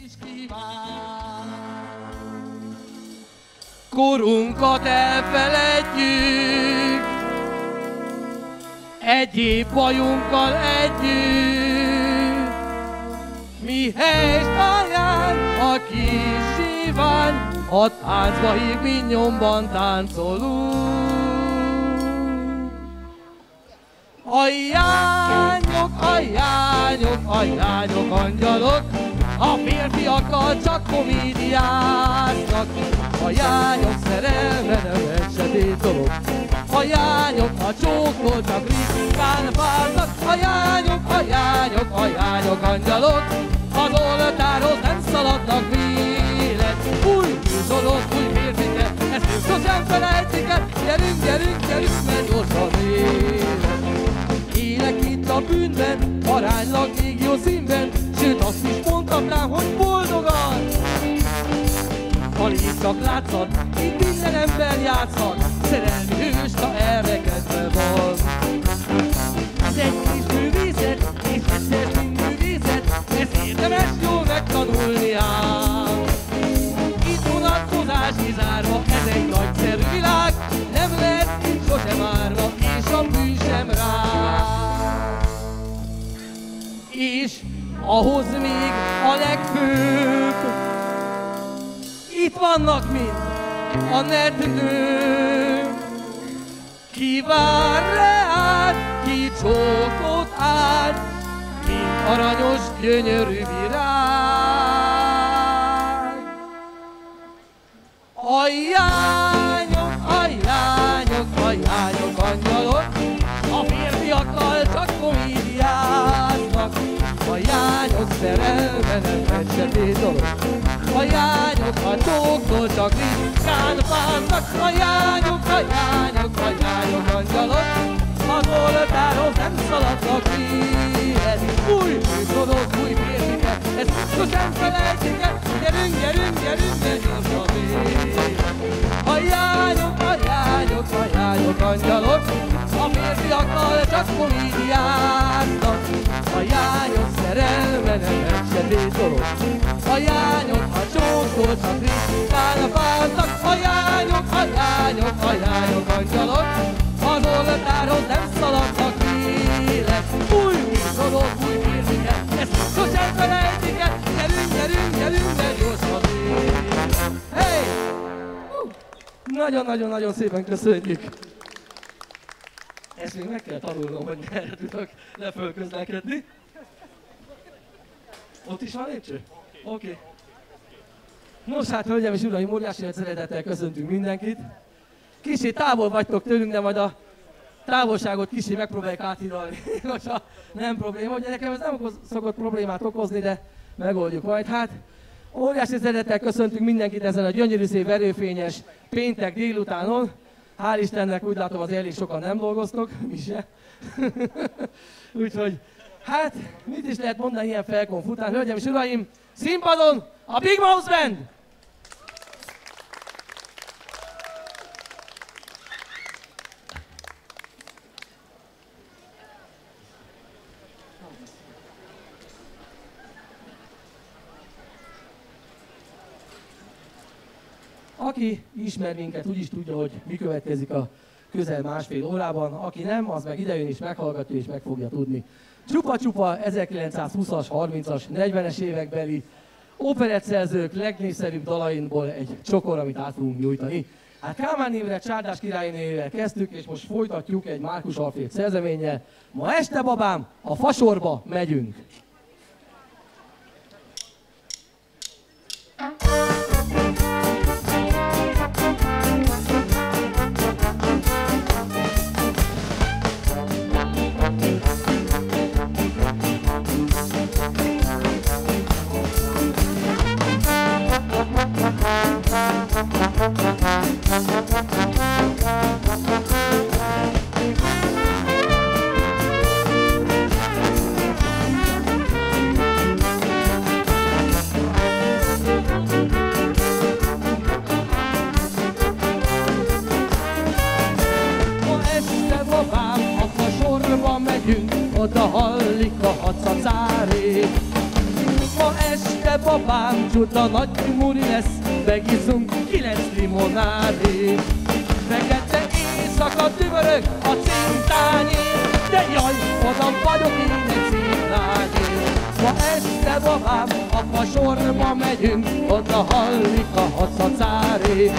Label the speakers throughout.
Speaker 1: is kíván. Korunkat elfeledjük, egyéb bajunkkal együtt, mi helyst ajánl a kis sívány, a táncba hív, mi nyomban táncolunk. Ajányok, angyalok, a férfiakkal csak komédiáznak. Ajányok, szerelme nem egy sötét dolog. Ajányok, a csóktól csak ritkán várnak. Ajányok, angyalok, az oltárhoz nem szaladnak vélet. Új műsorok, új férfiket, ezt ők sosem felejtik el. Gyerünk, mert gyorsan élet. Élek itt a bűnben, aránylag még jó színben, sőt azt is mondhatnám, hogy boldogan. Alig csak látszat, itt minden ember játszhat, szerelmi hős, ha elrekedve van. Ez egy kis művészet, és mestersz, mint művészet, ezt érdemes jól megtanulni ám. Itt vonatkozás kizárva, ez egy nagyszerű világ, nem lehet itt sosem árva, és a bűn sem rá. És ahhoz még a legfőbb, itt vannak mind a netnők. Ki vár reád, ki csókot áld, mint aranyos gyönyörű virág. Ajányok, angyalok, a férfiakkal csak komédiáznak. Ajányok, szerelme nem egy sötét dolog. Ajányok, a csóktól csak ritkán várnak. Ajányok, angyalok, az oltárhoz nem szaladnak élet. Új műsorok, új férfiket, ezt sosem felejtik el. Gyerünk, mert gyorsan élet. Ajányok, angyalok, a férfiakkal csak komédiáznak. Ajányok, szerelme nem egy sötét dolog. Ajányok, a csóktól csak ritkán várnak. Ajányok, angyalok, az oltárhoz nem szaladnak élet. Új műsorok, új férfiket, ezt sosem felejtik el. Gyerünk, mert gyorsan élet. Hey! Nagyon szépen köszönjük! Ezt még meg kell tanulnom, hogy merre tudok lefölközlekedni. Ott is van lépcső? Oké. Nos hát, hölgyeim és uraim, óriási nagy szeretettel köszöntünk mindenkit. Kicsit távol vagytok tőlünk, de majd a távolságot kicsit megpróbáljuk áthidalni, hogyha nem probléma. Ugye nekem ez nem szokott problémát okozni, de megoldjuk majd. Hát, óriási szeretettel köszöntünk mindenkit ezen a gyönyörű szép erőfényes péntek délutánon. Hál' Istennek úgy látom, az elég sokan nem dolgoztok, mi se. Úgyhogy, hát, mit is lehet mondani ilyen felkonf után? Hölgyeim és uraim, színpadon a Big Mouse Band! Aki ismer minket, úgy is tudja, hogy mi következik a közel másfél órában. Aki nem, az meg idejön és meghallgatja és meg fogja tudni. Csupa-csupa 1920-as, 30-as, 40-es évekbeli operettszerzők legnépszerűbb dalainból egy csokor, amit át fogunk nyújtani. Hát Kálmán Imre Csárdás királynével kezdtük, és most folytatjuk egy Márkus Alfréd szerzeménnyel. Ma este, babám, a Fasorba megyünk. Oda hallik a hacacáré. Ma este, babám, csuda nagy muri lesz, megiszunk 9 limonádét. Fekete éjszaka tüvörög a cintányé, de jaj, oda vagyok én egy cintányé. Ma este babám, apa sorba megyünk, oda hallik a hacacáré.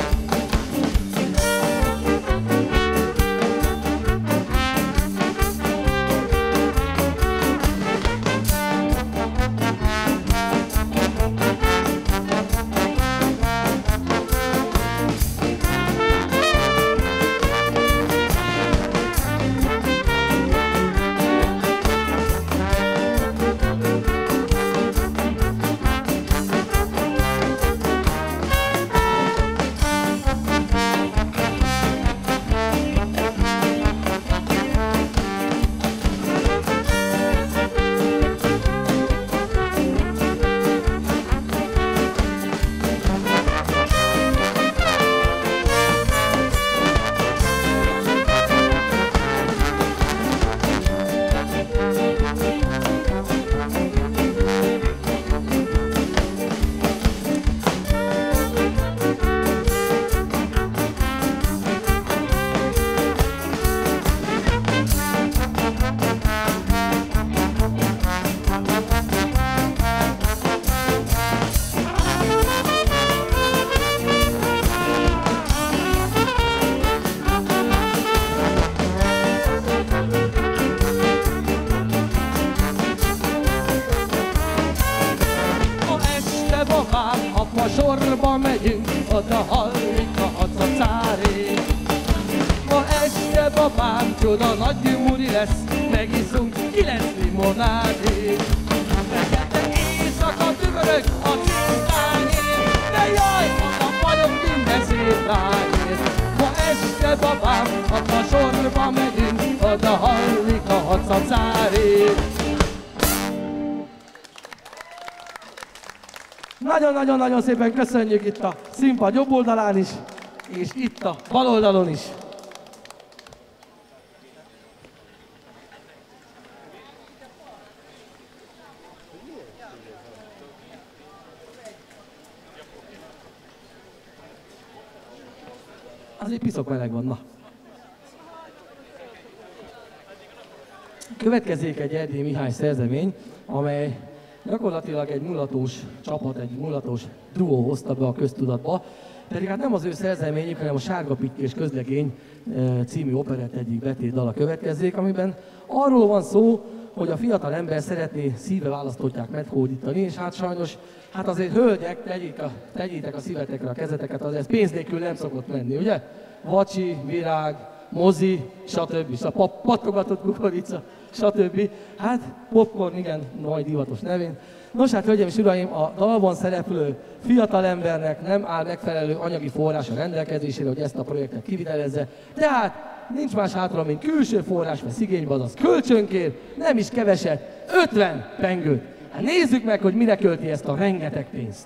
Speaker 1: Sorba megyünk, oda hallik a hacacáré. Ma este babám, csoda nagy muri lesz, megiszunk 9 limonádét. Fekete éjszaka tüvörög a cintányé, de jaj, oda vagyok minden szép lányért. Ma este babám, apa sorba megyünk, oda hallik a hacacáré. Nagyon-nagyon-nagyon szépen köszönjük itt a színpad jobb oldalán is, és itt a bal oldalon is. Azért piszok meleg van, na. Következik egy Erdélyi Mihály szerzemény, amely gyakorlatilag egy mulatós csapat, egy mulatós duó hozta be a köztudatba, pedig hát nem az ő szerzeményük, hanem a Sárga Pikkés Közlegény című operett egyik betétdala következzék, amiben arról van szó, hogy a fiatal ember szeretné szíve választottják meghódítani, és hát sajnos, hát azért hölgyek, tegyétek a szívetekre a kezeteket, azért pénz nélkül nem szokott menni, ugye? Vacsi, virág, mozi, stb. Pattogatott kukorica, stb. Hát popcorn, igen, majd divatos nevén. Nos hát, hölgyeim és uraim, a dalban szereplő fiatalembernek nem áll megfelelő anyagi forrás a rendelkezésére, hogy ezt a projektet kivitelezze. Tehát nincs más hátra, mint külső forrás, vesz igénybe, azaz kölcsönkér, nem is keveset, 50 pengőt. Hát nézzük meg, hogy mire költi ezt a rengeteg pénzt.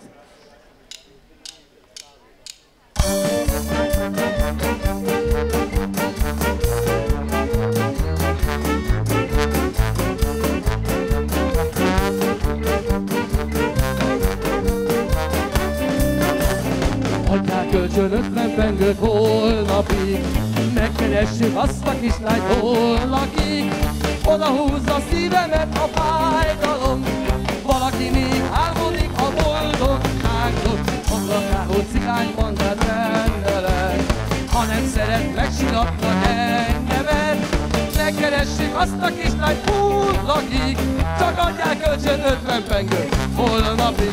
Speaker 1: Adjál kölcsön 50 pengőt holnapig, megkeressük azt a kislányt, hol lakik. Oda húzza szívemet a fájdalom, valaki még álmodik a boldogságról. Mondaná, hogy cigánybandát rendelek, ha nem szeret, megsiratna engemet. Megkeressük azt a kislányt, hol lakik, csak adjál kölcsön 50 pengőt holnapig.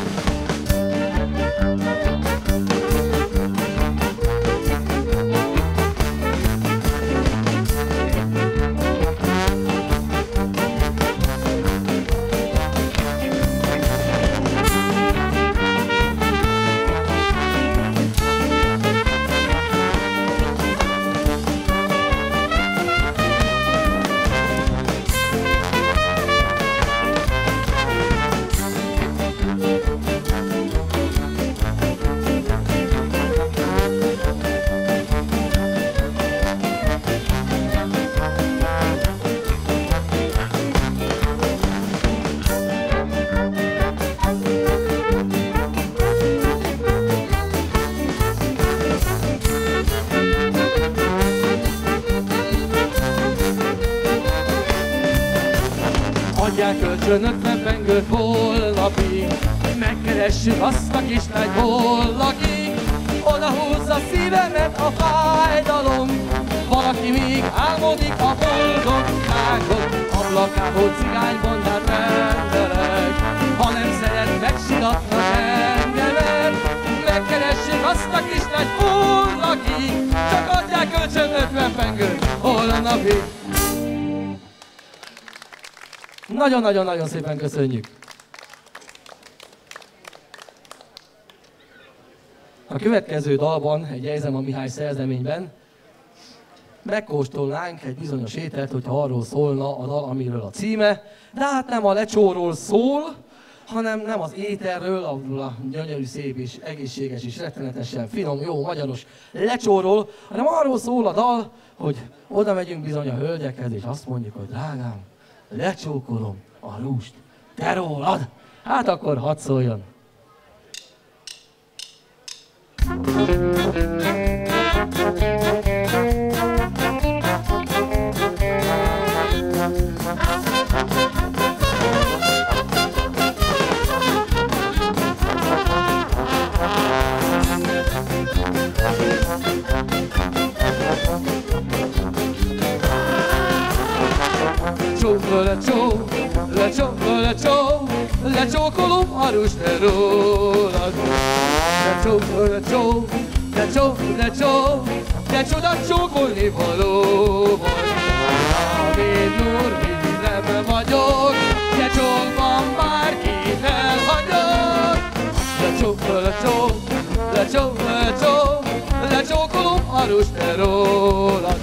Speaker 1: adjál kölcsön 50 pengőt holnapig. Megkeressük azt a kislányt hol lakik, oda húzza szívemet a fájdalom. Valaki még álmodik a boldogságon, ablakából cigánybandát rendelek. Ha nem szeret, megsiratnak engemet. Megkeressük azt a kislányt hol lakik, csak adják kölcsön 50 pengőt holnapig. Nagyon-nagyon-nagyon szépen köszönjük! A következő dalban, egy Ejzema Mihály szerzeményben megkóstolnánk egy bizonyos ételt, hogyha arról szólna a dal, amiről a címe, de hát nem a lecsóról szól, hanem nem az ételről, a gyönyörű, szép és egészséges és rettenetesen finom, jó magyaros lecsóról, hanem arról szól a dal, hogy oda megyünk bizony a hölgyekhez, és azt mondjuk, hogy drágám, lecsókolom a húst, te rólad. Hát akkor hadd szóljon. Lecsókolom a rúst, te rólad. De csodat csókolni való vagy. David Nurmi, nem vagyok, de csókban bárkit elhagyok. Lecsókolom a rúst, te rólad.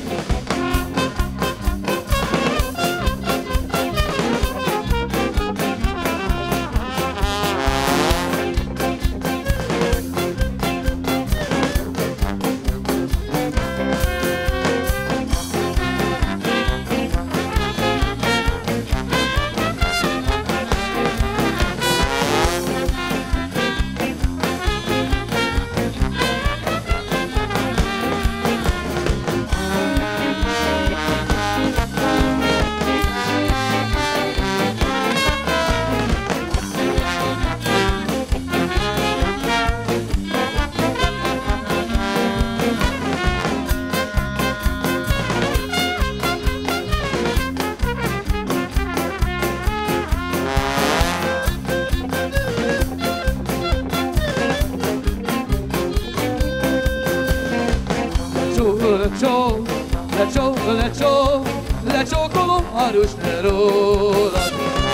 Speaker 1: Lecsókolom a rúst, te rólad.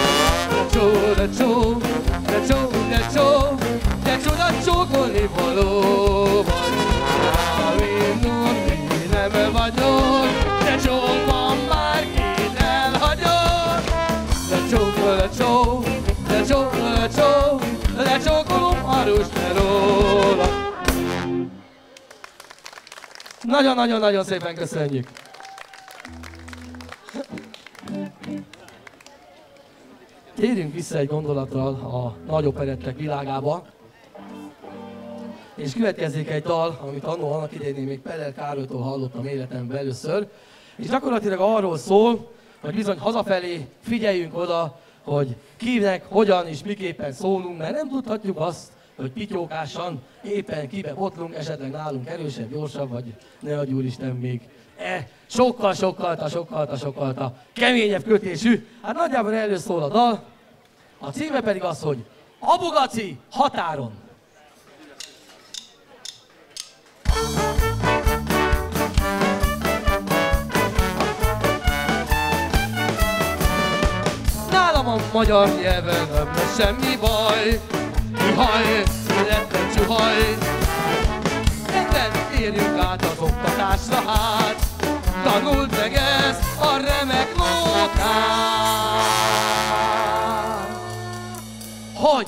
Speaker 1: De csodat csókolni való vagy. David Nurmi, nem vagyok, de csókban bárkit elhagyok. Lecsókolom a rúst, te rólad. Nagyon-nagyon-nagyon szépen köszönjük! Térjünk vissza egy gondolattal a nagy operettek világába, és következik egy dal, amit annól annak idején még Peller Károlytól hallottam életemben először, és gyakorlatilag arról szól, hogy bizony hazafelé figyeljünk oda, hogy kinek, hogyan és miképpen szólunk, mert nem tudhatjuk azt, hogy pityókásan éppen kibe botlunk, esetleg nálunk erősebb, gyorsabb, vagy ne adj úristen még sokkal keményebb kötésű. Hát nagyjából erről szól a dal, a címe pedig az, hogy Abugaci határon. Nálam a magyar nyelven nem lesz semmi baj, ihaj, illetve csuhaj. Innen érjünk át az oktatásra hát, tanuld meg ezt a remek lókát. Hogy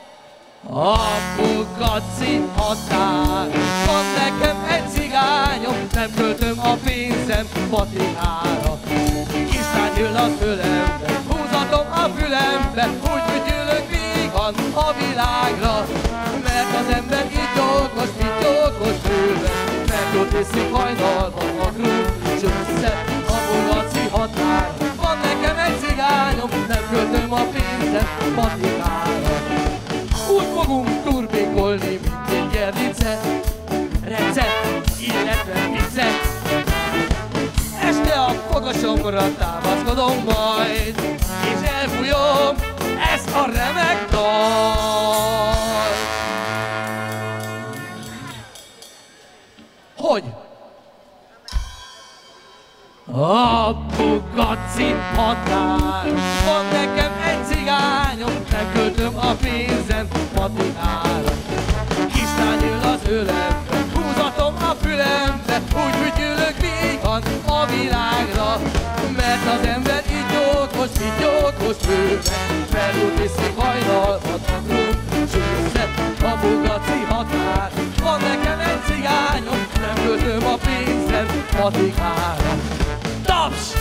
Speaker 1: Abugaci határ, van nekem egy cigányom, nem költöm a pénzem patikára. Kislány ül a fülembe, húzatom a fülembe, úgy fütyülök vígan a világra. Mert az ember így jogos bőven, mert ott iszik hajnalban a grúd, és össze Abugaci határ. Van nekem egy cigányom, nem költöm a pénzem patikára. Úgy fogunk turbékolni, mint egy gerlice, recept, illetve vicet. Este a fogasomra támaszkodom majd, és elfújom ezt a remek dalt. Hogy? A Bugatti határ, van nekem egy cigányom, nem költöm a pénzem patikára. Kislány ül az ölembe, húzatom a fülembe, úgy fütyülök vígan a világra. Mert az ember így jókos bőven, felül viszik hajnalmat a klubcsőzet. A Bugatti határ, van nekem egy cigányom, nem költöm a pénzem patikára. Taps!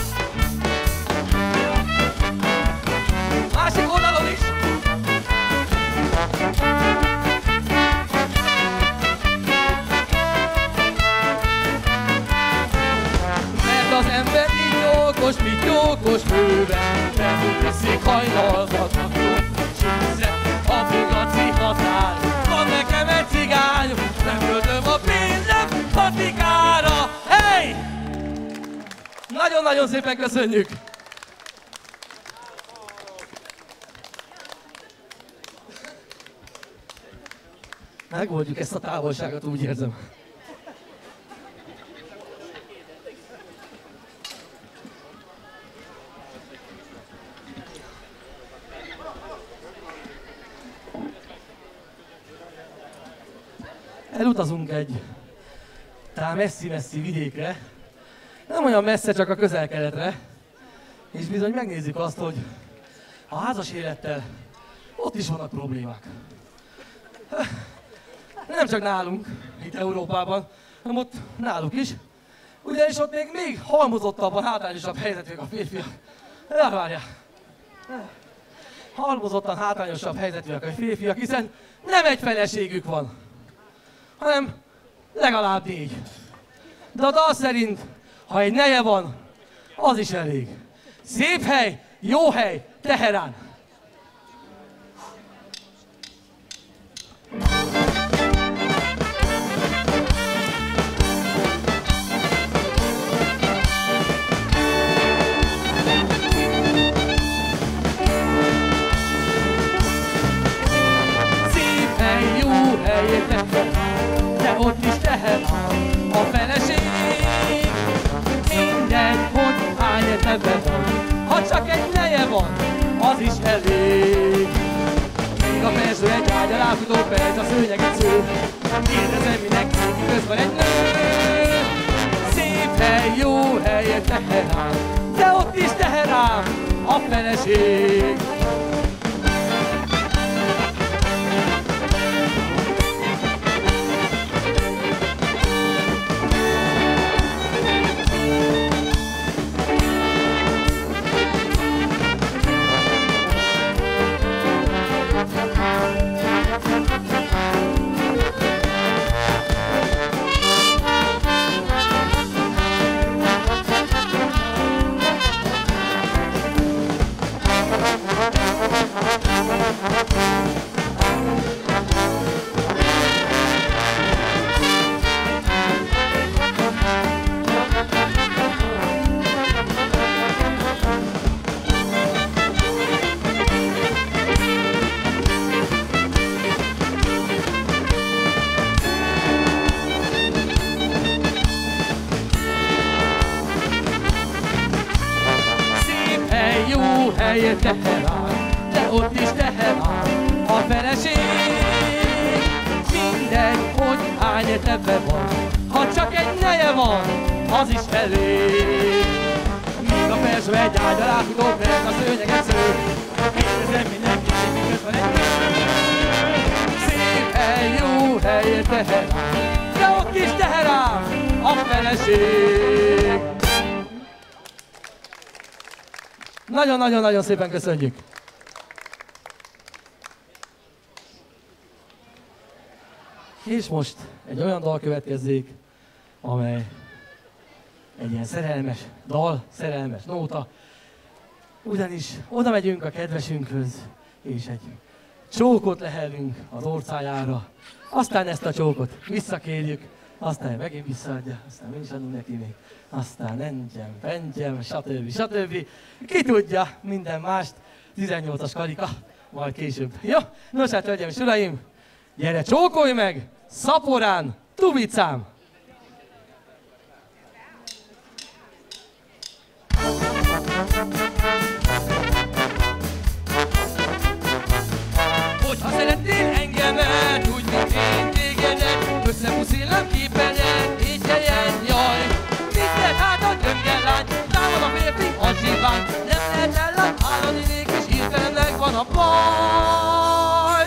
Speaker 1: Másik oldalon is! Mert az ember így jókos bőven, felülviszik hajnalmat a klubcsőzet. A Bugatti határ, van nekem egy cigányom, nem költöm a pénzem patikára. Hey! Nagyon-nagyon szépen köszönjük! Megoldjuk ezt a távolságot, úgy érzem. Elutazunk egy talán messzi-messzi vidékre, nem olyan messze, csak a Közel-Keletre, és bizony megnézzük azt, hogy a házas élettel ott is vannak problémák. Nem csak nálunk, itt Európában, hanem ott náluk is, ugyanis ott még halmozottabban, hátrányosabb helyzetűek a férfiak. Várjál! Halmozottan hátrányosabb helyzetűek a férfiak, hiszen nem egy feleségük van, hanem legalább 4. De a dal szerint, ha egy neje van, az is elég. Szép hely, jó hely, Teherán! Szép hely, jó hely, Teherán, de ott is Teherán a feleség. Mindegy, hogy hány értelme van, ha csak egy neje van, az is elég. Még a felső egy ágy, a láfutó perc, a szőnyeget sző, kérdezem mindenki, miközben egy nő. Szép hely, jó hely, Teherán, de ott is Teherán a feleség. Teherán, de ott is Teherán a feleség. Mindegy, hogy hány értelme van, ha csak egy neje van, az is elég. Míg a felső egy ágy, a láfutó perc, a szőnyeget sző, kérdezem mindenki, miközben egy nő. Szép hely, jó hely, Teherán, de ott is Teherán a feleség. Nagyon-nagyon-nagyon szépen köszönjük! És most egy olyan dal következzék, amely egy ilyen szerelmes dal, szerelmes nóta. Ugyanis oda megyünk a kedvesünkhöz, és egy csókot lehelünk az orcájára, aztán ezt a csókot visszakérjük, aztán megint visszaadja, aztán mi is adunk neki még, aztán engyem, pengyem, stb. Ki tudja minden mást, 18-as karika, majd később. Jó? Nos hát, hölgyeim és uraim, gyere csókolj meg, szaporán, tubicám! Hogyha szeretnél engemet, úgy, mint én tégedet, összepuszillám képedet, így helyen, jaj! Mindent hát a gyöngel lány, támad a férfi, a zsiván, nem lehet ellen, állani nék, és hirtelen megvan a baj!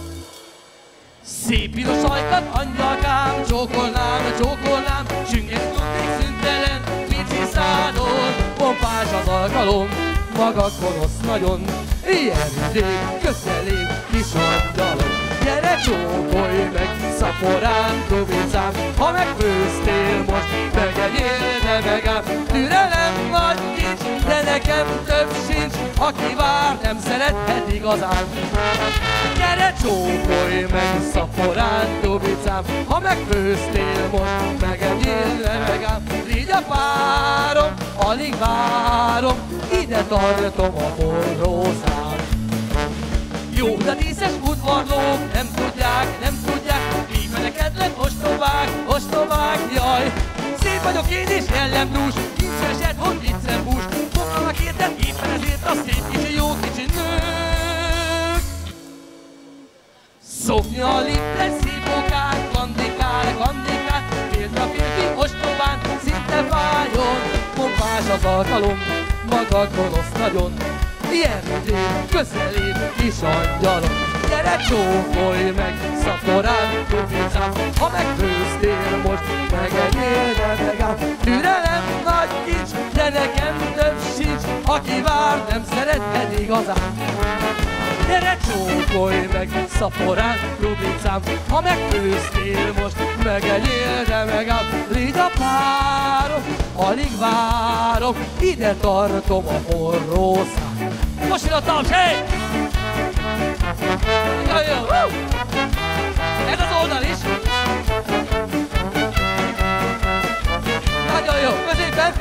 Speaker 1: Szép piros ajkat, angyalkám, csókolnám, csünget tudnék szüntelen, pici szádon, pompás az alkalom, maga gonosz nagyon, ilyen rég, közelém, kis angyalom. Gyere csókolj meg, szaporán, tubicám, ha megfőztél most, megegyél, de megám. Türelem nagy kincs, de nekem több sincs, aki vár, nem szerethet igazán. Gyere csókolj meg, szaporán, tubicám, ha megfőztél most, megegyél, de megám. Légy a párom, alig várom, ide tartom a forró szám. Jó, de díszes udvarlók nem tudják, mi fenekedlen ostobák, jaj! Szép vagyok én és jellemdús, kincseset, hogy viccem bús, foglalnak érted, éppen ezért a szép kicsi, jó kicsi nők. Szoknya, lipte, szépokák, kandikál, félre a férfi ostobán, szinte fájjon, pompás az alkalom, maga gonosz nagyon. Ilyen rég, közelép, kis angyalom. Gyere csókolj meg, szaporán, tubicám, ha megfőztél most, megegyél, de megám. Türelem nagy kincs, de nekem több sincs, aki vár, nem szerethet igazán. Gyere csókolj meg, szaporán, tubicám, ha megfőztél most, megegyél, de megám. Légy a párom, alig várom, ide tartom a forró szám. Most jön a taps, hey! Nagyon jó! Ez az oldal is! Nagyon jó! Középen!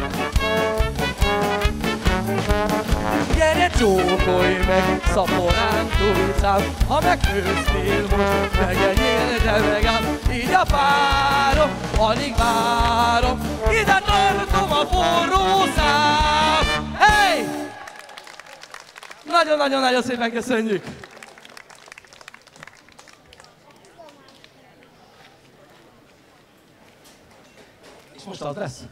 Speaker 1: Gyere csókolj meg, szaporán, tubicám, ha megfőztél most, megegyél, de megám. Így a párom, alig várom, ide tartom a forró szám. Hey! Nagyon-nagyon-nagyon szépen köszönjük! És most az lesz?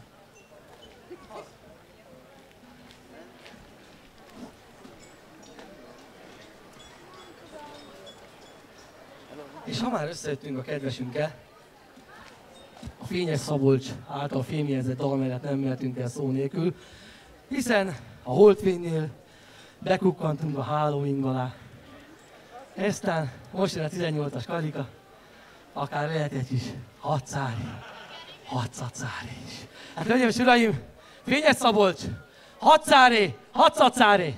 Speaker 1: És ha már összejöttünk a kedvesünkkel, a Fényes Szabolcs által fémjelzett dal mellett nem mehetünk el szó nélkül, hiszen a Holdfénynél bekukkantunk a Halloween alá. Eztán most jön a 18-as karika, akár lehet egy kis hatszatszári is. Hát hölgyeim és uraim, Fényes Szabolcs, hatszatszári!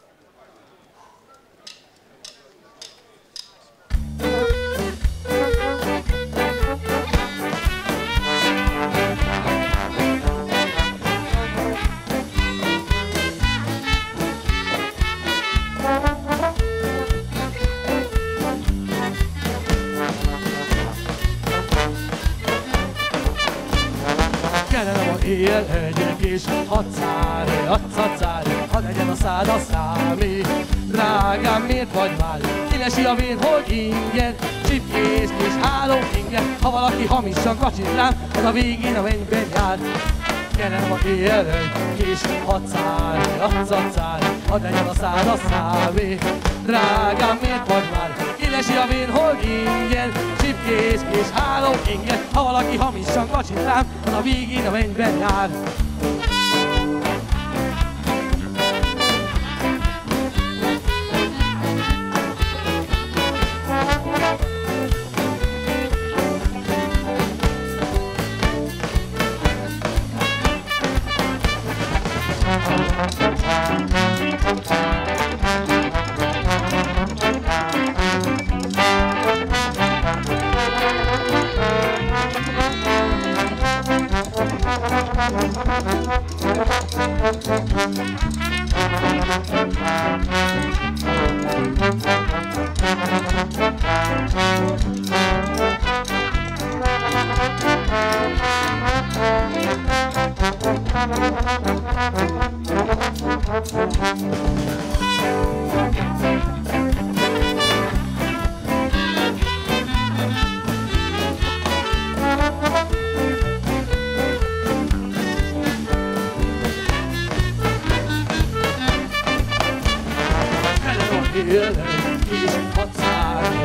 Speaker 1: Éjjel egyek és hatszatszári, hadd legyen a szád a számé. Drágám, miért vagy már? Élesi a vén, hol ingyen, csipkés kis háló ingyen. Ha valaki hamisan kacsint rám, az a végén a mennyben jár. Gyere ma éjjel egyek és hatszatszári, hadd legyen a szád a számé. Drágám, miért vagy már? Élesi a vén, hol ingyen, csipkés kis háló ingyen. Ha valaki hamisan kacsint rám, az a végén a mennyben jár.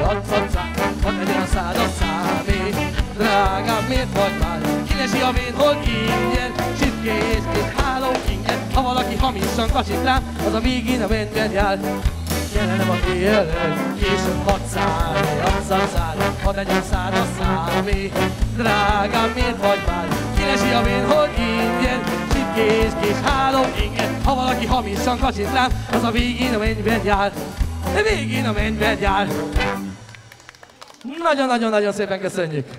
Speaker 1: hadd legyen a század számé. Drágám, miért vagy már? Kinesi a vén, hogy ingyen, csipkés és háló ingyen. Ha valaki hamisan kacsint rám, az a végén a mennyben jár. Jelenem a éjjelen, később hadd szállj, hadd legyen a század számé. Drágám, miért vagy már? Kinesi a vén, hogy ingyen, csipkés háló ingyen. Ha valaki hamisan kacsint rám, az a végén a mennyben jár. Végén a mennyben jár. Nagyon-nagyon-nagyon szépen köszönjük!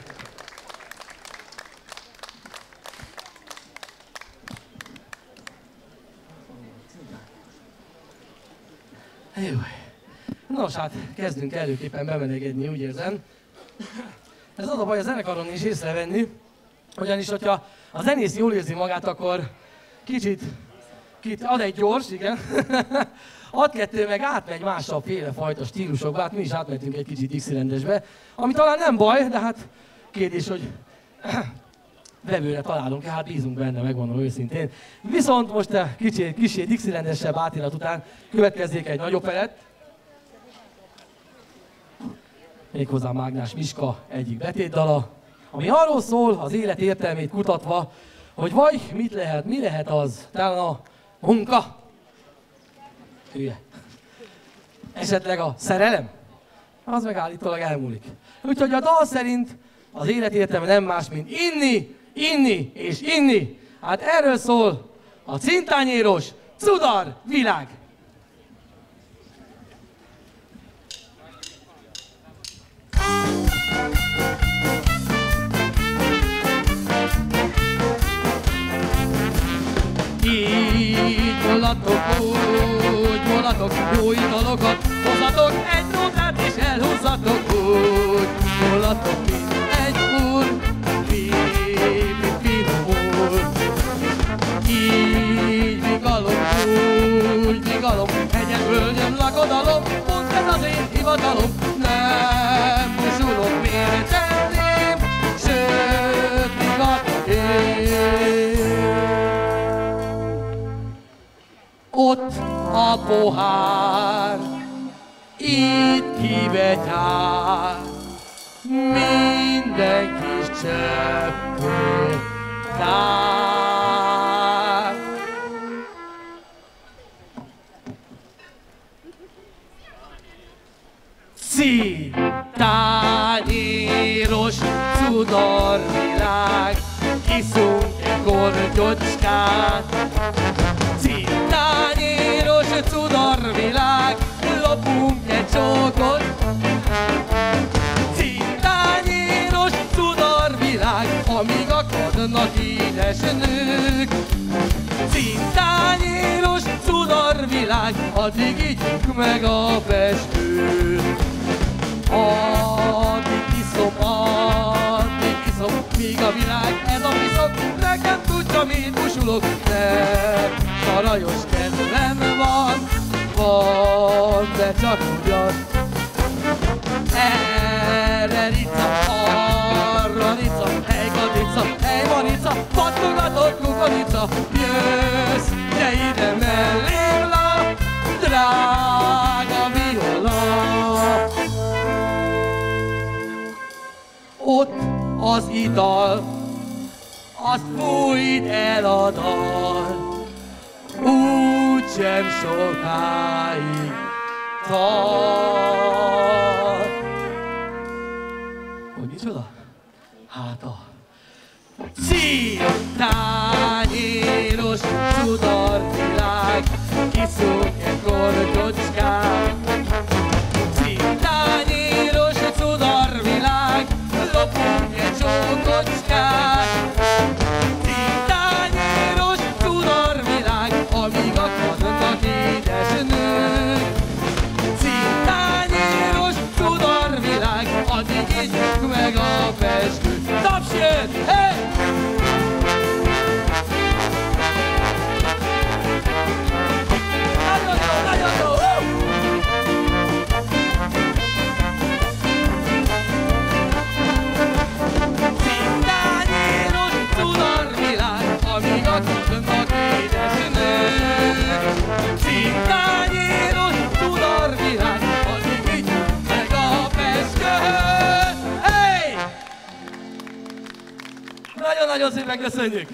Speaker 1: Jó. Nos, hát kezdünk előképpen bemenegedni, úgy érzem. Ez az a baj, a zenekaron is észrevenni, ugyanis, hogyha a zenész jól érzi magát, akkor kicsit ad egy gyors, igen, ad kettő meg átmegy másabb félefajta stílusokba, hát mi is átmentünk egy kicsit Dixielandesbe, ami talán nem baj, de hát kérdés, hogy vevőre találunk, hát bízunk benne, megmondom őszintén. Viszont most a kicsit Dixielandesebb átirat után következzék egy nagyobb felett. Méghozzá Mágnás Miska egyik betétdala, ami arról szól, az élet értelmét kutatva, hogy vagy mi lehet az, talán a munka, hülye, esetleg a szerelem, az meg állítólag elmúlik. Úgyhogy a dal szerint az élet értelme nem más, mint inni, inni és inni. Hát erről szól a cintányéros Cudar világ. Így mulatok, úgy mulatok, jó italokat hozzatok, egy nótát és elhozzatok, úgy mulatok, mint egy úr, mint finom úr. Így vigalom, úgy vigalom, hegyen, völgyön, lakodalom, pont ez az én hivatalom, nem musulok, miért tenném, sőt, vigatok én. Ott a pohár, itt kibegyár, minden kis cseppé tár. Cintányéros cudorvilág, iszunk egy kortyocskát. Cintányéros cudorvilág, lopunk egy csókot. Cintányéros cudorvilág, amíg akadnak édes nők. Cintányéros cudorvilág, addig igyunk meg a festőt. Addig iszom, míg a világ ez a piszok, nekem tudja, mit busulok, nem sarajos kedvem van, de csak ugyan. Erre rica, arra rica, hely kadica, hely manica, pattogatott kukonica, jössz, gyere ide mellém lap, drága viola. Ott az ital, azt fújt el a dal, úgysem sokáig tart. Hogy micsoda? Hát a cintányéros cudorvilág, iszunk egy kortyocskát. Cintányéros cudorvilág, lopunk egy csókocskát. Cintányéros cudorvilág, amíg akadnak édes nők. Cintányéros cudorvilág, addig igyunk meg a festőt. Taps jön! Hey! Nagyon jó, nagyon jó! Cintányéros cudorvilág, amíg akadnak édes nők. Cintányéros cudorvilág, addig igyunk meg a festőt. Nagyon-nagyon szépen köszönjük!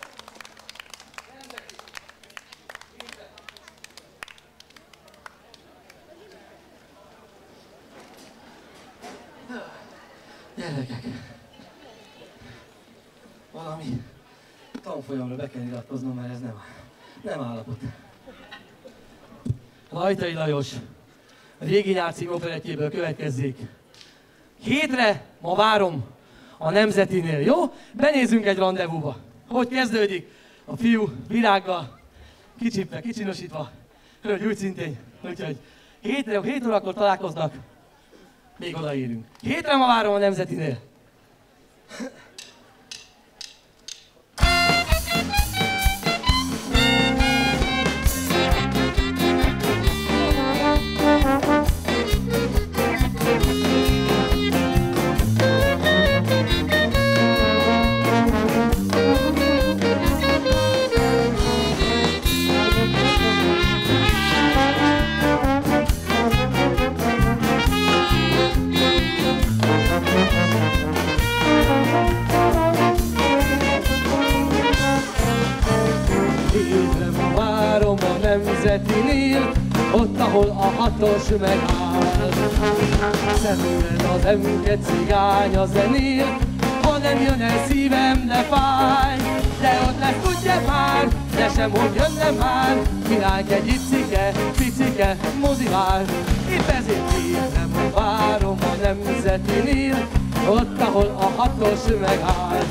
Speaker 1: Gyerekek, valami tanfolyamra be kell iratkoznom, mert ez nem állapot. Rajtai Lajos, a Régi Nyár című operettjéből következzék. Hétre ma várom a Nemzetinél, jó? Benézünk egy randevúba. Hogy kezdődik? A fiú virággal, kicsipve, kicsinosítva, hölgy úgy szintén. Úgyhogy 7 órakor találkoznak, még odaérünk. Hétre ma várom a Nemzetinél. Nemzetinél, ott, ahol a 6-os megáll. Szemben az emke cigány a zenél, ha nem jön el szívem, de fáj. De ott lesz, tudja már, de sem hogy jönne már, kiránk egy icike, picike mozivár. Épp ezért nem várom a Nemzetinél, ott, ahol a 6-os megáll.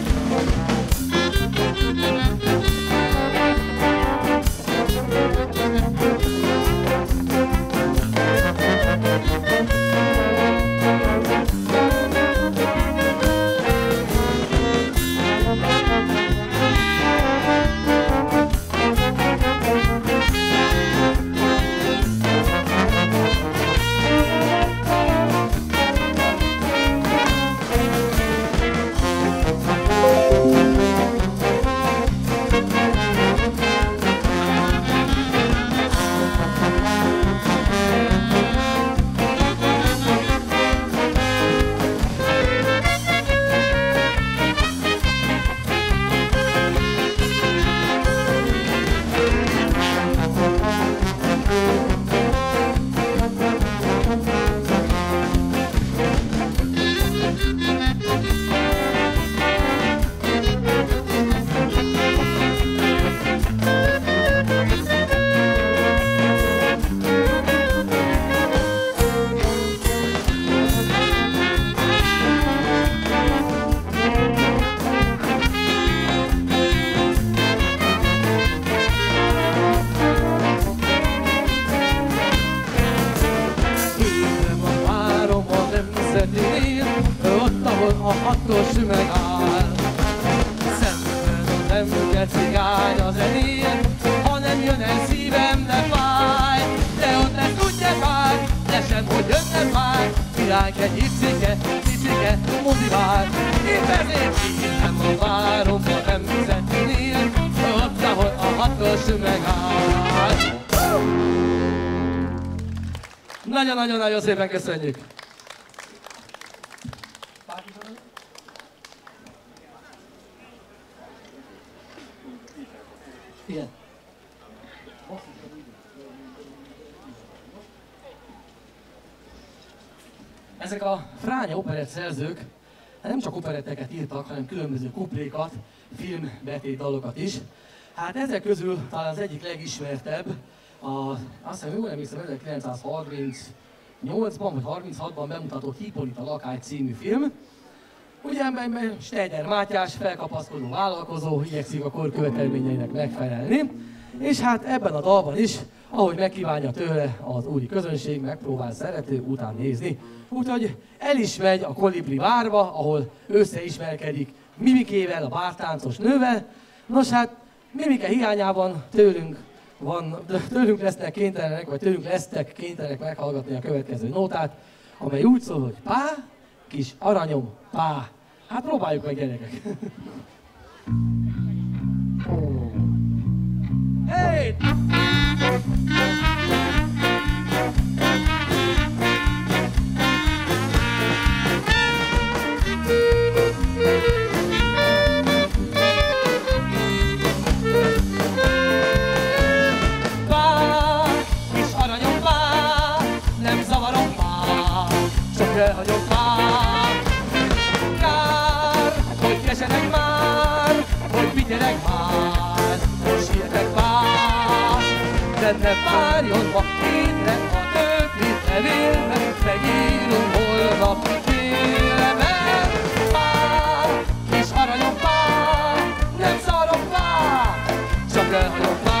Speaker 1: Nagyon-nagyon szépen köszönjük! Igen. Ezek a fránya operett szerzők nem csak operetteket írtak, hanem különböző kuplékat, filmbetét dalokat is. Hát ezek közül talán az egyik legismertebb, azt hiszem, jól emlékszem, 1938-ban vagy 36-ban bemutatott Hippolyta lakály című film. Ugye ebben Steider Mátyás felkapaszkodó vállalkozó igyekszik a kor követelményeinek megfelelni, és hát ebben a dalban is, ahogy megkívánja tőle az úri közönség, megpróbál szerető után nézni. Úgyhogy el is megy a Kolibri várba, ahol összeismerkedik Mimikével, a bártáncos nővel. Nos hát, Mimike hiányában tőlünk lesznek kénytelenek meghallgatni a következő nótát, amely úgy szól, hogy pá, kis aranyom, pá. Hát próbáljuk meg, gyerekek! Hey! csak elhagyok már. Kár, hogy keserek már, hogy vigyelek már, hogy sietek már. De ne várjon ma hétre, a többit levélve, megírom holnap délben. Már, kis aranyom már, nem szarok már, csak elhagyok már.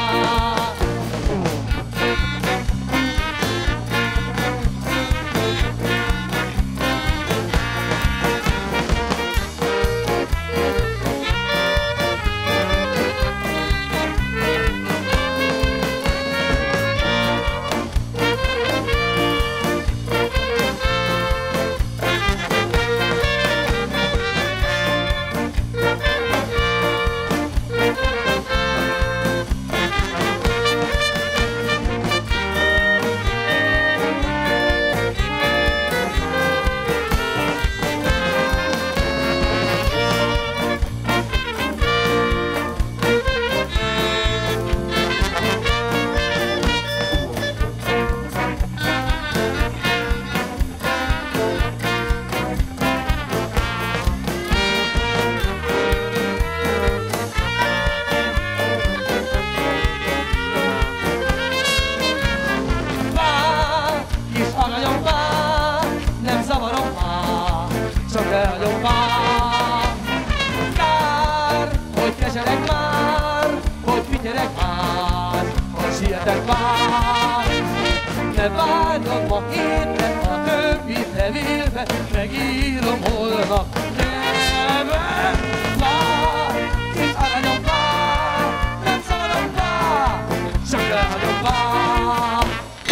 Speaker 1: Ne várjon ma hétre, a többit levélve, megírom holnap nyelven. Vár, kis aranyom vár, nem szabadom vár, csak elhagyom vár.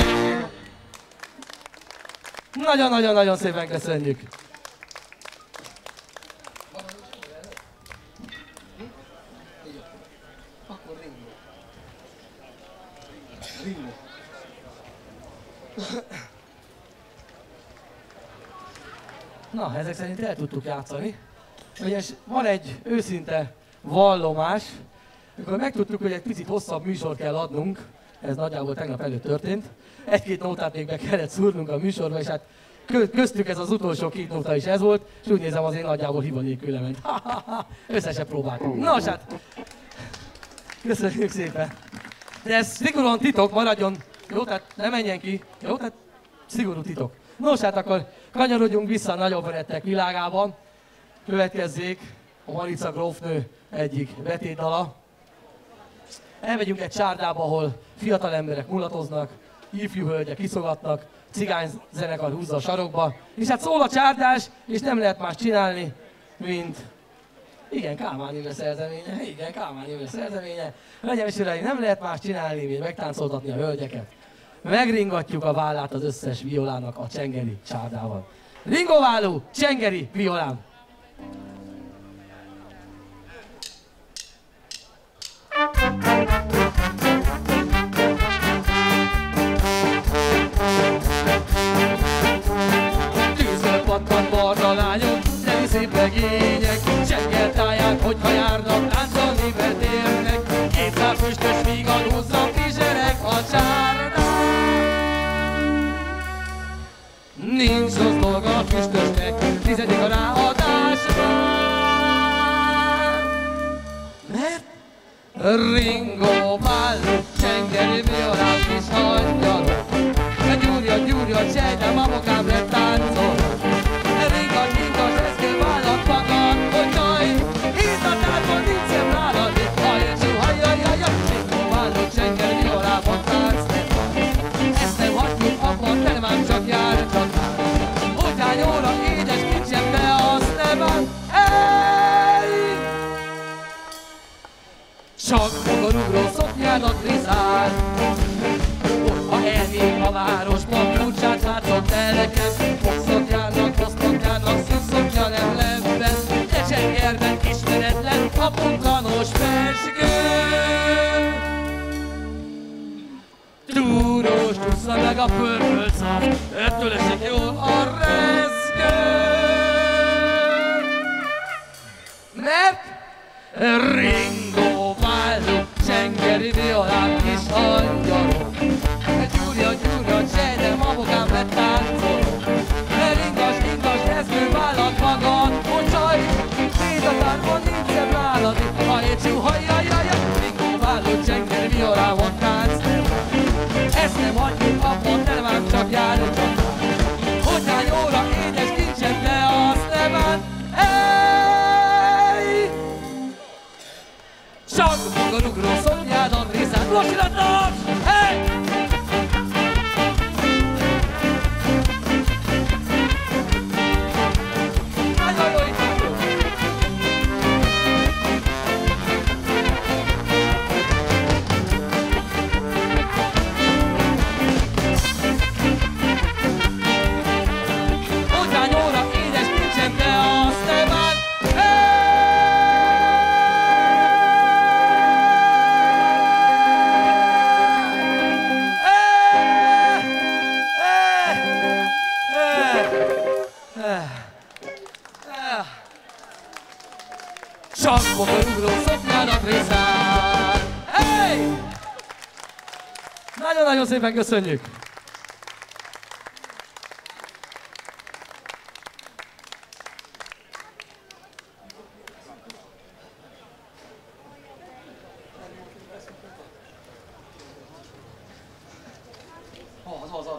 Speaker 1: Nagyon-nagyon-nagyon szépen köszönjük! Na, ezek szerint el tudtuk játszani. Ugyanis van egy őszinte vallomás, amikor megtudtuk, hogy egy picit hosszabb műsort kell adnunk, ez nagyjából tegnap előtt történt, egy-két nótát még be kellett szúrnunk a műsorba, és hát köztük ez az utolsó 2 nóta is ez volt, és úgy nézem, azért nagyjából hiba nélkül lement. Össze se próbáltunk. Nos, hát köszönjük szépen. De ez szigorúan titok, maradjon. Jó, tehát ne menjen ki. Jó, tehát szigorú titok. Nos, hát akkor kanyarodjunk vissza a nagyobb operettek világában. Következzék a Marica grófnő egyik betétdala. Elmegyünk egy csárdába, ahol fiatal emberek mulatoznak, ifjú hölgyek iszogatnak, cigány zenekar húzza a sarokba, és hát szól a csárdás, és nem lehet más csinálni, mint... Igen, Kálmán Imre szerzeménye, igen, Kálmán Imre szerzeménye. Hölgyeim és uraim, nem lehet más csinálni, mint megtáncoltatni a hölgyeket. Megringatjuk a vállát az összes violának a csengeri csárdával. Ringováló, csengeri violán! Tűzből pattan barna lányok, nemi szép legények, csengel táján, hogyha járnak, táncolni betérnek. 200 füstös vígan húzza, kizsereg a csárdán. Nincs rossz dolga a füstösnek, 10. a ráadásban. Mert ringóváló, csengeri violán kis angyalok, gyúrja, csejde, mamokám lett táncol. Ringat, eszkő vállat magad, hogy jaj, itt a tárban nincs szem nálad, hajjaj, ringóváló, csengeri violában tánc nem van. Ezt nem hagyjuk abban, te nem csak jár, csak már. Hogyány óra, édes kincsem, de azt nem áll. Hey! Csak fogorugró szoknyának rizál, ha elmék a városban, kulcsát látszott el nekem. Fogszoknyának, hosszoknyának, szűkszoknya nem lebben, de csengerben ismeretlen a punkanos pezsgő. Túrós tussza meg a pörkölt szav, ettől esik jól a rezgő. Mert ringóváló, csengeri violán kis angyalok, gyúrja, csejde, mamokám lett táncol. Ringas, Csak bokorugró szoknyának részál. Hey! Nagyon-nagyon szépen köszönjük! Az.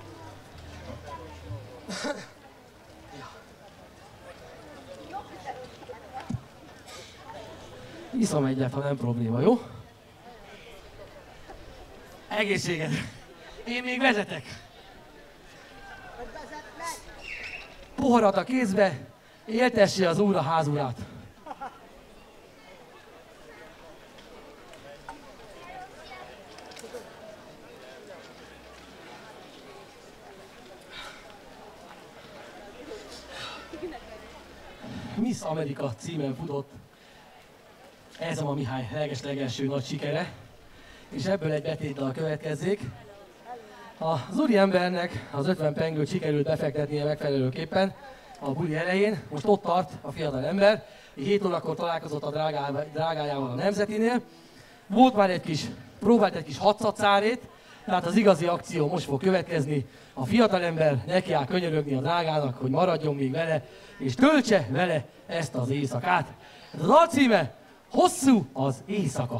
Speaker 1: Iszom egyet, ha nem probléma, jó? Egészséged! Én még vezetek! Poharat a kézbe, éltesse az úr a házurát! Miss Amerika címen futott ez a Mihály leges-legelső nagy sikere, és ebből egy betétdal következzék. Az úriembernek az 50 pengőt sikerült befektetnie megfelelőképpen a buli elején, most ott tart a fiatal ember, 7 órakor találkozott a drágájával a Nemzetinél, próbált egy kis hadszatszárét, tehát az igazi akció most fog következni, a fiatalember neki áll könyörögni a drágának, hogy maradjon még vele, és töltse vele ezt az éjszakát. Ez az alcíme Hosszú az éjszaka.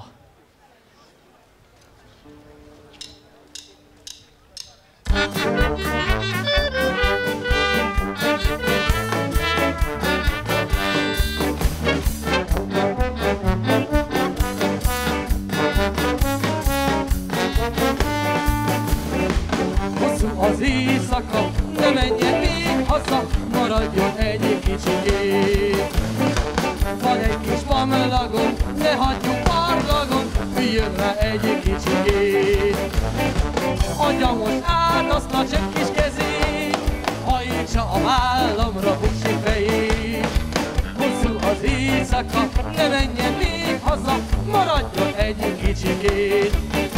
Speaker 1: Hosszú az éjszaka, ne menjen még haza, maradjon egy kicsikét. Van egy kis pamlagon, ne hagyjuk parlagon, üljön rá egy kicsikét. Adja most át azt a csepp kis kezét, hajtsa a vállamra buksi fejét. Hosszú az éjszaka, ne menjen még haza, maradjon egy kicsikét.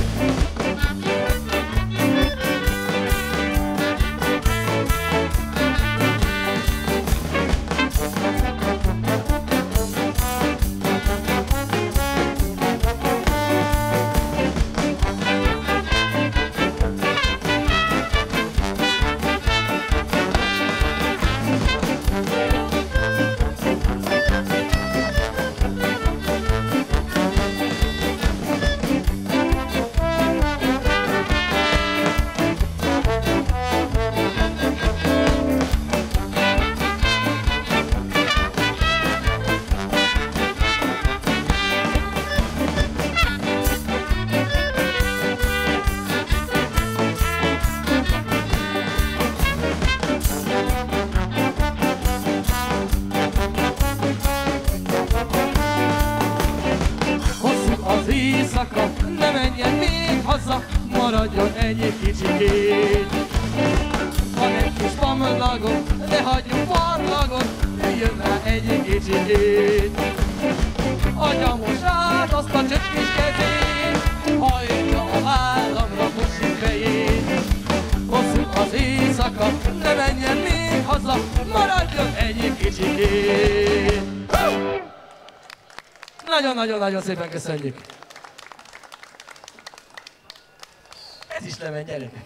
Speaker 1: Ne menjen még haza, maradjon egy kicsikét. Van egy kis pamlagon, ne hagyjuk parlagon, jön rá egy kicsikét. Adja most át azt a csöpp kis kezét, hajtja a vállamra buksi fejét. Hosszú az éjszaka, ne menjen még haza, maradjon egy kicsikét. Nagyon-nagyon-nagyon szépen köszönjük! Ez is lement, gyerekek!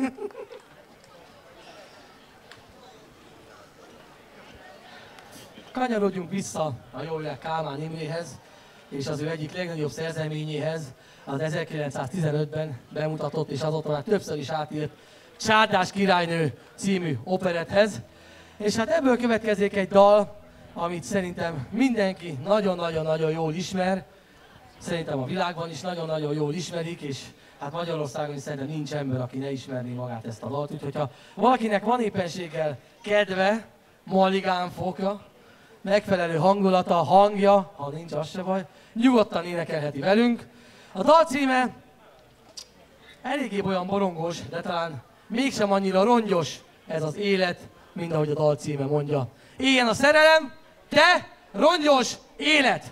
Speaker 1: Kanyarodjunk vissza a Joller Kálmán Imréhez, és az ő egyik legnagyobb szerzeményéhez, az 1915-ben bemutatott, és azóta már többször is átírt Csárdás királynő című operetthez. És hát ebből következik egy dal, amit szerintem mindenki nagyon-nagyon jól ismer. Szerintem a világban is nagyon-nagyon jól ismerik, és hát Magyarországon is szerintem nincs ember, aki ne ismerné magát ezt a dalt. Úgyhogy ha valakinek van éppenséggel kedve, maligán fokja, megfelelő hangulata, hangja, ha nincs, az se baj, nyugodtan énekelheti velünk. A dal címe eléggé olyan borongos, de talán mégsem annyira rongyos ez az élet, mint ahogy a dal címe mondja. Éljen a szerelem, te rongyos élet!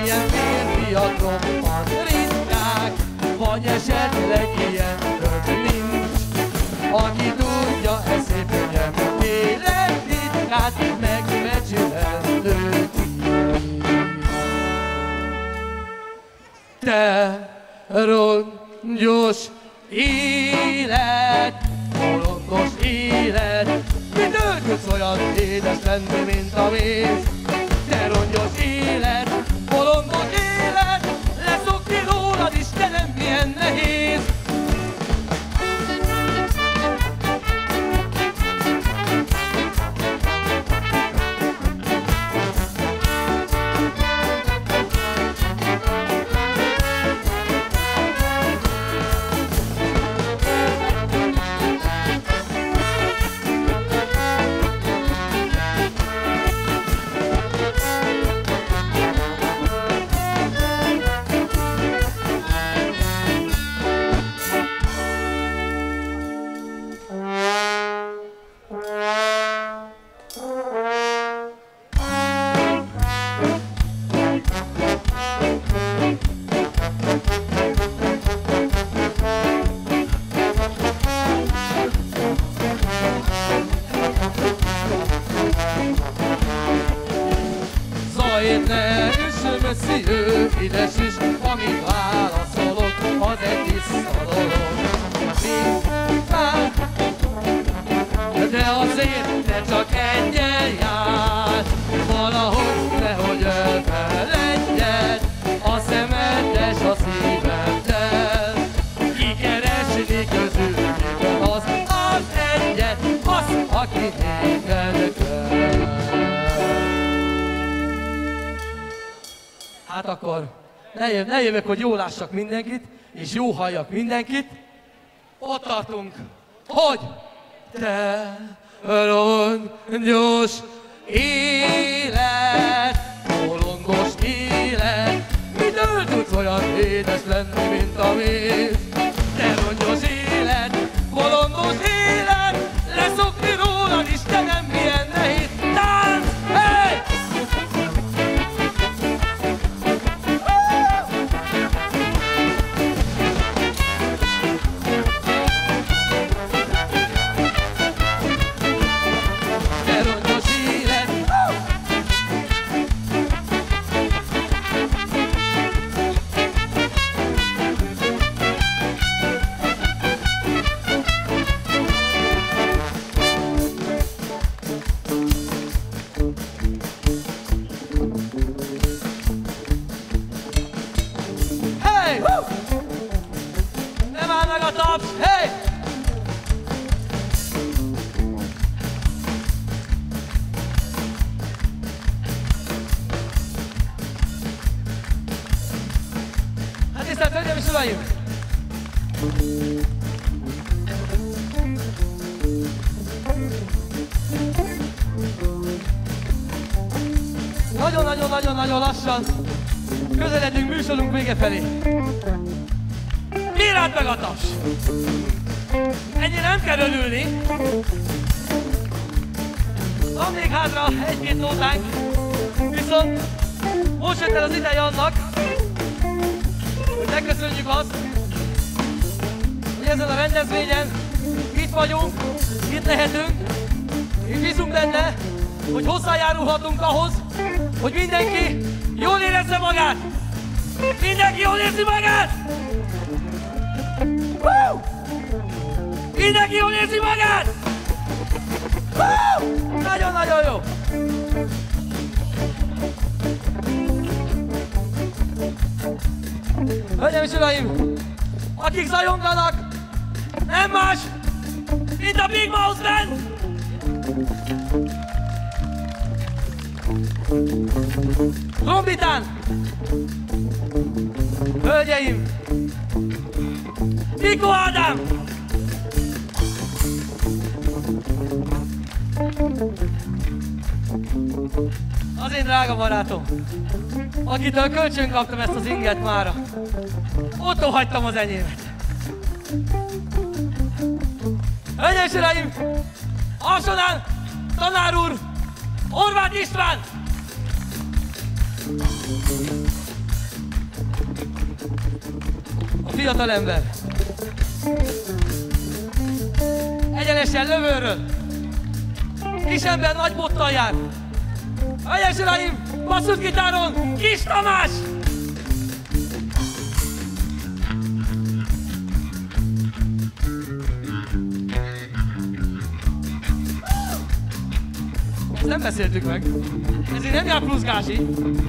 Speaker 1: ilyen férfiak roppant ritkák, vagy esetleg ilyen több nincs. Aki tudja, ez szép ügyem, élet titkát, megbecsülendő. Te rongyos élet, bolondos élet, mitől tudsz olyan édes lenni, mint a víz? Te rongyos élet, bolondos élet, leszokni rólad, Istenem, milyen nehéz. Hát akkor ne jövök, hogy jól lássak mindenkit, és jó halljak mindenkit. Ott tartunk, hogy te rongyos élet, bolondos élet, mitől tudsz olyan édes lenni, mint a víz? Te rongyos élet, bolondos élet, leszokni rólad, Istenem, milyen nehéz. Tánc! Hey! Nagyon lassan közeledünk műsorunk vége felé. Iránt meg a taps! Ennyi nem kell örülni. Van még hátra egy-két nótánk, viszont most jött el az ideje annak, hogy megköszönjük azt, hogy ezen a rendezvényen itt vagyunk, itt lehetünk, és bízunk benne, hogy hozzájárulhatunk ahhoz, hogy mindenki jól érezze magát! Mindenki jól érzi magát! Mindenki jól érzi magát! Nagyon-nagyon jó! Hölgyeim és uraim, akik zajonganak, nem más, mint a Big Mouse Band! Trombitán! Hölgyeim! Mikó Ádám! Az én drága barátom, akitől kölcsön kaptam ezt az inget mára. Otthon hagytam az enyémet. Hölgyeim és uraim! Alsónál tanár úr! Horváth István! A fiatal ember. Egyenesen lövőről. Kisember nagy bottal jár. Hölgyeim és uraim, basszusgitáron Kis Tamás! Ezt nem beszéltük meg. Ezért nem jár pluszgási.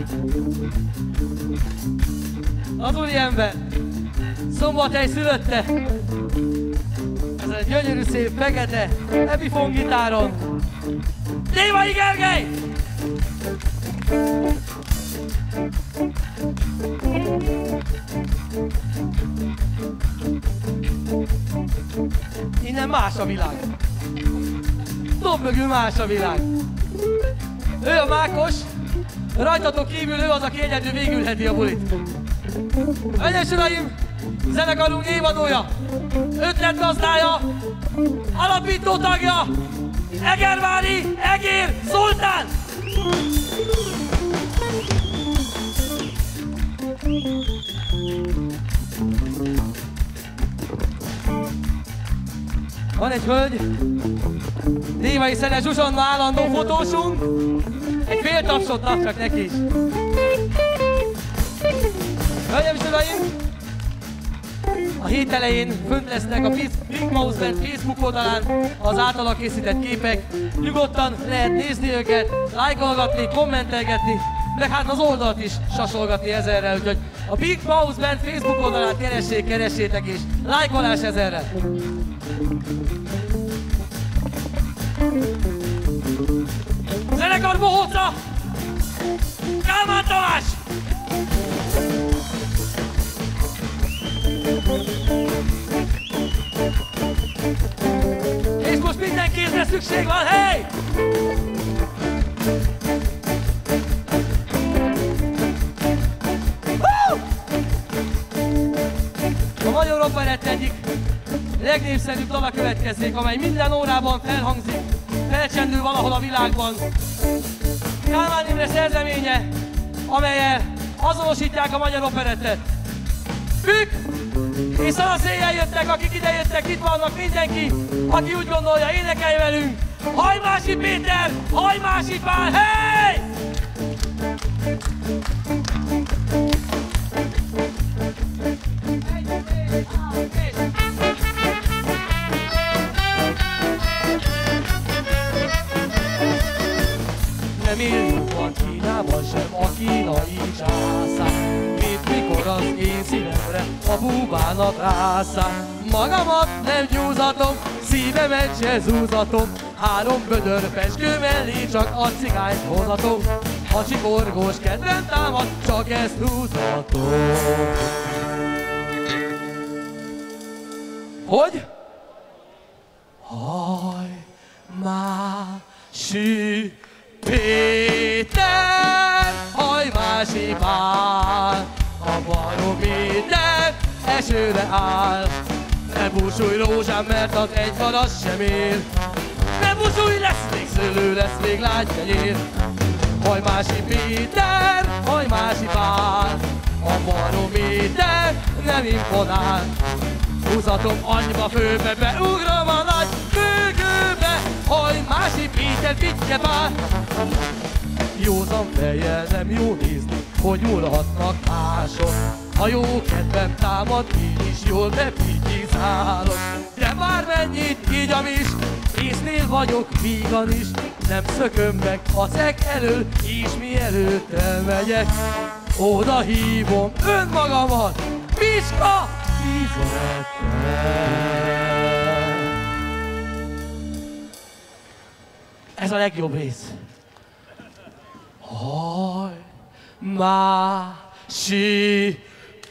Speaker 1: Az úriember Szombathely szülötte. Ez egy gyönyörű szép, fekete, Epiphone gitáron. Dévai Gergely! Innen más a világ. Dob mögül más a világ. Ő a Mákos, rajtatok kívül ő az, aki egyedül végülheti a bulit. Hölgyeim és uraim, zenekarunk évadója, ötletgazdája, alapító tagja, Egervári Egér Zoltán! Van egy hölgy, Dévai Szenes Zsuzsanna állandó fotósunk, egy fél tapsot csak neki is. Hölgyeim és uraim, a hét elején fönt lesznek a Big Mouse Band Facebook oldalán az általa készített képek. Nyugodtan lehet nézni őket, lájkolgatni, kommentelgetni, meg hát az oldalt is sasolgatni ezerrel, úgyhogy a Big Mouse Band Facebook oldalát keressétek és lájkolás ezerrel. Zenekar Bohóca! Kálmán Tamás! És most minden kézre szükség van, hey! A magyar operett egyik legnépszerűbb dala következik, amely minden órában felhangzik, felcsendül valahol a világban. Kálmán Imre szerzeménye, amellyel azonosítják a magyar operettet. Ők és szanaszéjjel jöttek, akik idejöttek, itt vannak mindenki, aki úgy gondolja, énekelj velünk! Hajmási Péter, Hajmási Pál, hey! Nem élünk van Kínában sem a kínai császár, mint mikor az én szívemre a búbának rászál. Magamat nem gyúzatom, szívemet se zúzatom, 3 bödör peskő mellé csak a cigányt hozatom. A csikorgós kedvem támad, csak ezt húzhatom. Hogy? Hajmási Péter, Hajmási Pál, a barométer esőre áll. Ne búsulj rózsám, mert az egy garas sem ér. Ne búsulj, lesz még szőlő, lesz még lágykenyér. Hajmási Péter, Hajmási Pál, a barométer nem imponál. Húzatom anyba főbe, beugrom a nagy függőbe. Hajmási Péter, Pitye Pál. Józan fejjel nem jó nézni, hogy nyúlhatnak mások. Ha jó kedvem támad, így is jól bepityizálok. De bármennyit ígyam is, észnél vagyok vígan is. Nem szököm meg a szeg elől, és mielőtt elmegyek, oda hívom önmagamat, Piska Vizettel. Ez a legjobb rész. Hajmási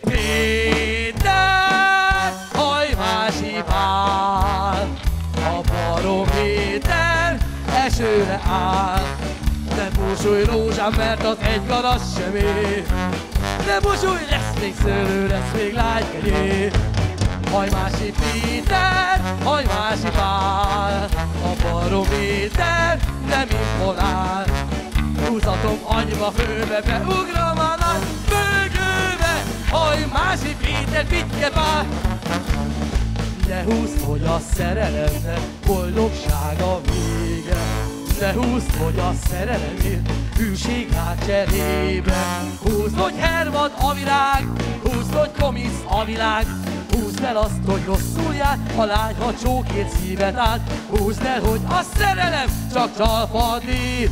Speaker 1: Péter, Hajmási Pál, a barométer esőre áll. Ne búsulj rózsám, mert az egy garas sem ér. Ne búsulj, lesz még szőlő, lesz még lágykenyér. Hajmási Péter, Hajmási Pál, a barométer nem imponál. Húzatom anyba főbe, beugrom a nagy bőgőbe. Hajmási Péter, Pitke Pál. Ne húzd, hogy a szerelemnek boldogsága vége. Ne húzd, hogy a szerelemért hűség áll cserébe. Húzd, hogy hervad a virág, húzd, hogy komisz a világ. Húzd el azt, hogy rosszul jár, a lány, ha csókért szíved áll. Húzd el, hogy a szerelem csak csalfadni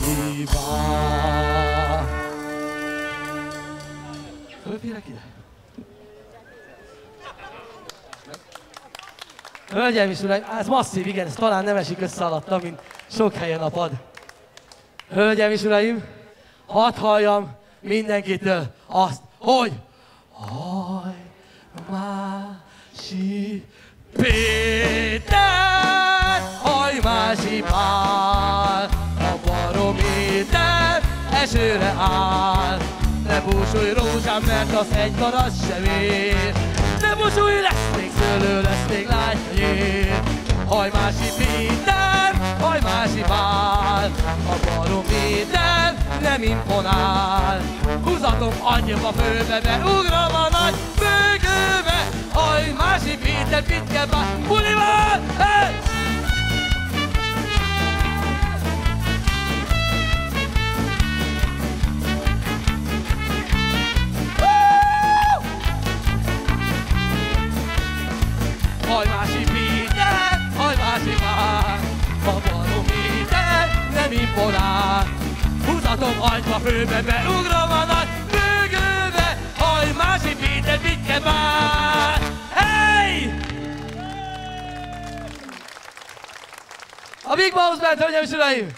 Speaker 1: vár. Fölférek ide? Hölgyeim és uraim, ez masszív, igen, ez talán nem esik össze alattam, mint sok helyen a pad. Hölgyeim és uraim, hadd halljam mindenkitől azt, hogy Hajmási Péter, Hajmási Pál, a barométer esőre áll. Ne búsulj rózsám, mert az egy garas sem ér. Ne búsulj, lesz még szőlő, lesz még lágyfehér. Hajmási Péter, Hajmási Pál, a barométer nem imponál. Húzatom anyjam a főbe, beugrom a nagy bőgőbe. Hajmási Péter, Pitke Pál, bulival! Hey! Hajmási Péter, Hajmási Pál, a barométer nem imponál. Húzatom agyba főbe, beugrom a nagy bőgőbe. Hajmási Péter, Pitke Pál. Hey! A Big Mouse Band, hölgyeim és uraim!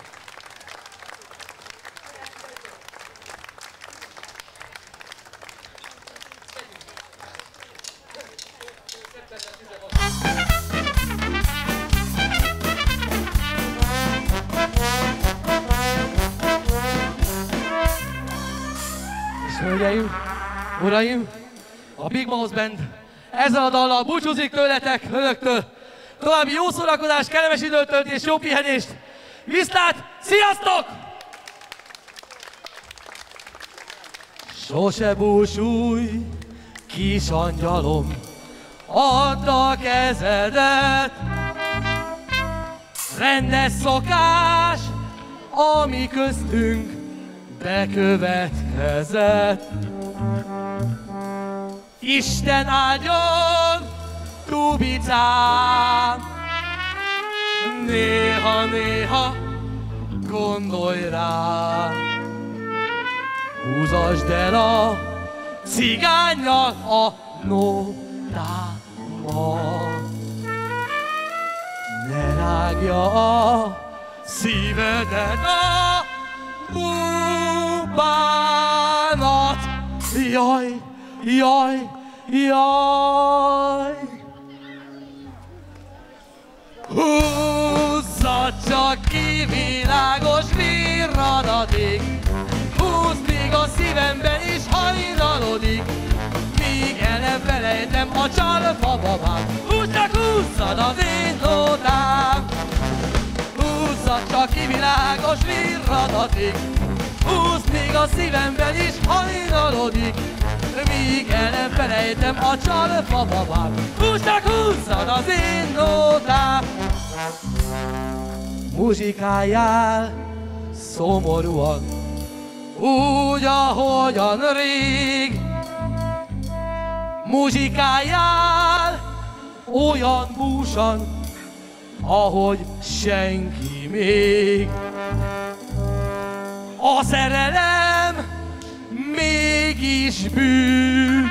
Speaker 1: Hölgyeim, uraim, a Big Mouse Band ezzel a dallal búcsúzik tőletek, önöktől. További jó szórakozást, kellemes időtöltést, jó pihenést. Viszlát, sziasztok! Sose búsulj, kis angyalom, add a kezedet. Rendes szokás, ami köztünk bekövetkezett. Isten áldjon Tubicám, néha-néha gondolj rám. Húzasd el a cigánnyal a nótámat. Ne rágja a szívedet a bánat. Jaj, jaj, jaj. Húzzad csak ki világos virradatig, húzd, míg a szívemben is hajnalodik, míg el nem felejtem a csalfa babám. Húzd csak, húzzad az én nótám. Húzzad csak ki világos virradatig, húzd, míg a szívemben is hajnalodik, míg el nem felejtem a csalfa babám. Húzd csak, húzzad az én nótám. Muzsikáljál szomorúan, úgy, ahogyan rég. Muzsikáljál olyan búsan, ahogy senki még. A szerelem mégis bűn,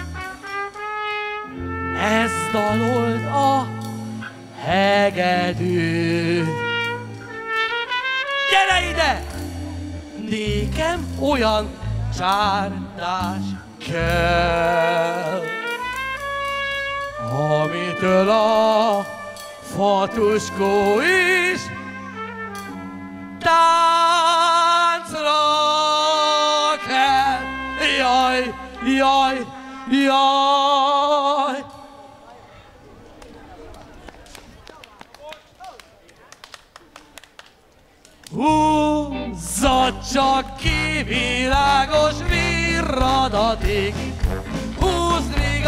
Speaker 1: ez dalold a hegedű. Gyere ide! Nékem olyan csárdás kell, amitől a fatuskó is táncra kell. Jaj, jaj, jaj. Húzzad csak ki világos virradatig,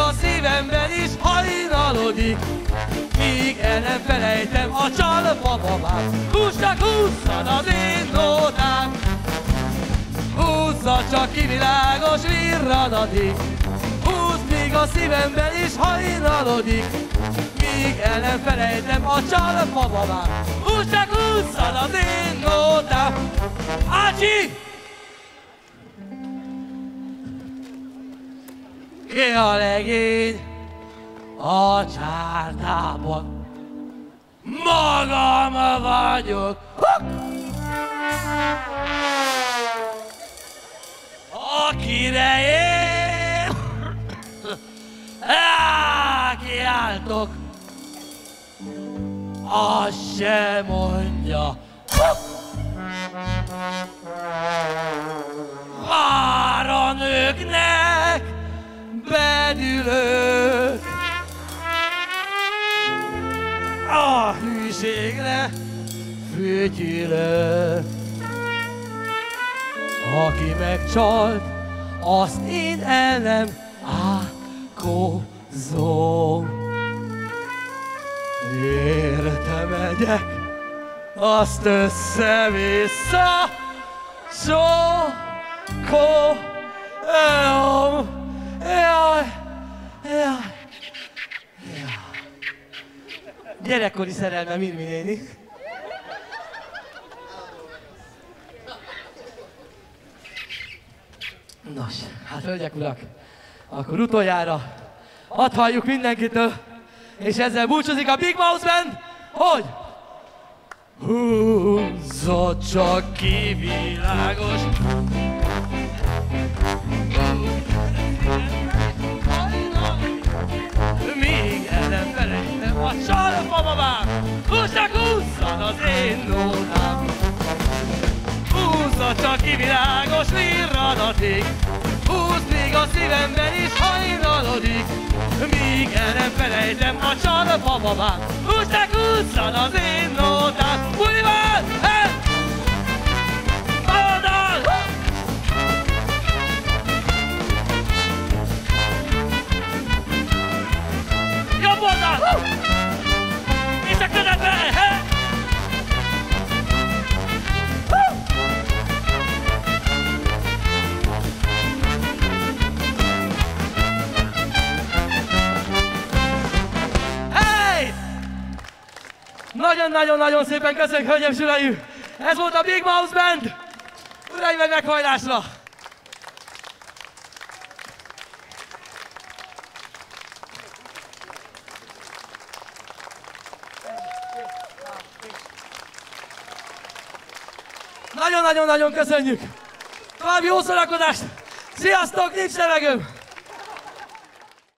Speaker 1: a szívemben is hajnalodik, míg el nem felejtem a csalpa babát. Húzd csak húzzad az én nótám, húzzad csak ki világos virradatig, húzd, míg a szívemben is hajnalodik, míg el nem felejtem a csalpa babát. Húzd csak húzzad az én nótám. Ácsi! Ki a legény a csártában? Magam vagyok. Akire én kiáltok, azt se mondja. Vár a nőknek bedülök, a hűségre fütyülök. Aki megcsalt, azt én el nem ákozom. Érte megyek, azt össze-vissza sokolom. Jaj, jaj. Gyerekkori szerelmem Irmi néni. Nos, hát hölgyek, urak, akkor utoljára hadd halljuk mindenkitől, és ezzel búcsúzik a Big Mouse Band, hogy húzzad csak ki világos. Míg el nem felejtem a csalpa babám, húzd csak húzzad az én nótám. Húzzad csak ki világos virradatig, húzd, míg a szívemben is hajnalodik, míg el nem felejtem a csalpa babám. Húzd csak húzzad az én nótám. Bulival! Oldal! Jobb oldal! És a közepben! Nagyon-nagyon-nagyon szépen köszönjük, hölgyeim és uraim! Ez volt a Big Mouse Band! Uraim, meg meghajlásra! Nagyon-nagyon-nagyon köszönjük! További jó szórakozást! Sziasztok, nincs levegőm!